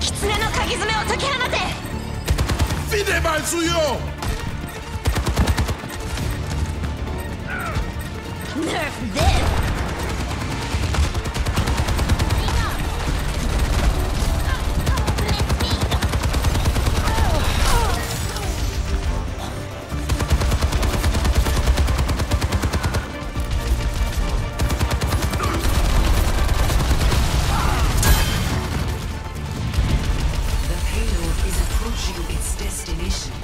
狐の鍵爪を解き放て。 Fide mal suyo! Nerf this! The payload is approaching its destination.